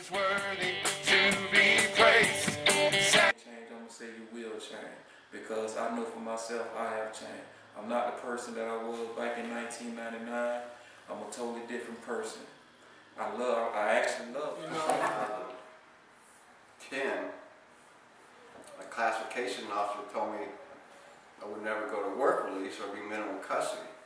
is worthy to be praised. Change, I'm gonna say you will change, because I know for myself I have changed. I'm not the person that I was back in 1999. I'm a totally different person. I actually love you. 10, a classification officer told me I would never go to work release or be minimum custody.